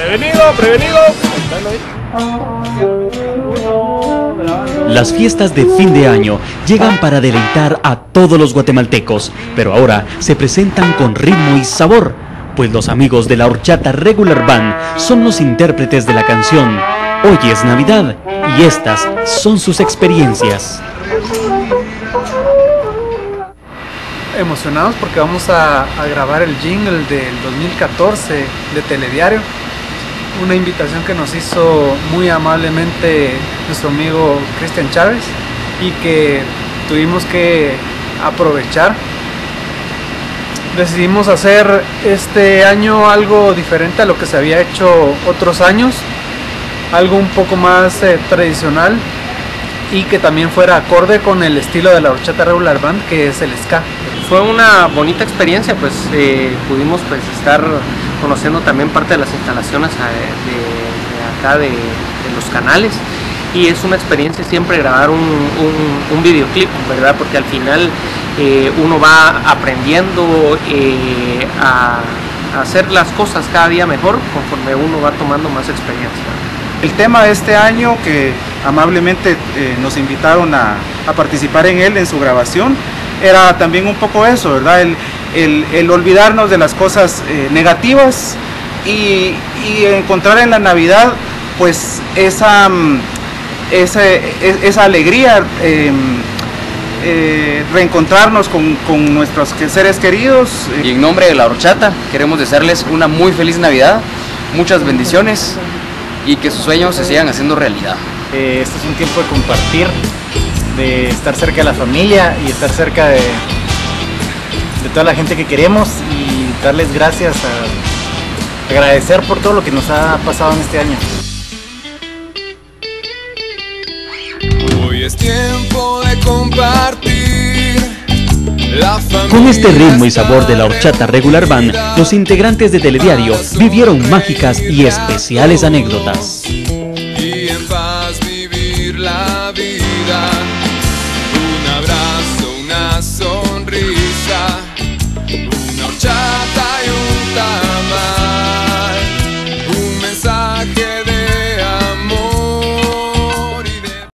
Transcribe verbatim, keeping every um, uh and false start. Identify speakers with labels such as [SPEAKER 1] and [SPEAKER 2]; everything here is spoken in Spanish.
[SPEAKER 1] Prevenido, prevenido.
[SPEAKER 2] Las fiestas de fin de año llegan para deleitar a todos los guatemaltecos, pero ahora se presentan con ritmo y sabor, pues los amigos de la Horchata Regular Band son los intérpretes de la canción Hoy es Navidad, y estas son sus experiencias.
[SPEAKER 3] Emocionados porque vamos a, a grabar el jingle del dos mil catorce de Telediario, una invitación que nos hizo muy amablemente nuestro amigo Cristian Chávez y que tuvimos que aprovechar. Decidimos hacer este año algo diferente a lo que se había hecho otros años, algo un poco más eh, tradicional y que también fuera acorde con el estilo de la Horchata Regular Band, que es el ska.
[SPEAKER 4] Fue una bonita experiencia, pues eh, pudimos pues estar conociendo también parte de las instalaciones de, de acá de, de los canales, y es una experiencia siempre grabar un, un, un videoclip, ¿verdad? Porque al final eh, uno va aprendiendo eh, a, a hacer las cosas cada día mejor conforme uno va tomando más experiencia.
[SPEAKER 5] El tema de este año, que amablemente eh, nos invitaron a, a participar en él, en su grabación, era también un poco eso, ¿verdad? El, el, el olvidarnos de las cosas eh, negativas y, y encontrar en la Navidad pues esa, esa, esa alegría, eh, eh, reencontrarnos con, con nuestros seres queridos.
[SPEAKER 6] Y en nombre de la Horchata queremos desearles una muy feliz Navidad, muchas bendiciones y que sus sueños se sigan haciendo realidad.
[SPEAKER 7] Eh, este es un tiempo de compartir, de estar cerca de la familia y estar cerca de, de toda la gente que queremos, y darles gracias, a agradecer por todo lo que nos ha pasado en este año.
[SPEAKER 8] Hoy es tiempo de compartir la familia.
[SPEAKER 2] Con este ritmo y sabor de la Horchata Regular Band, los integrantes de Telediario vivieron mágicas y especiales anécdotas.
[SPEAKER 8] Y en paz vivir la vida.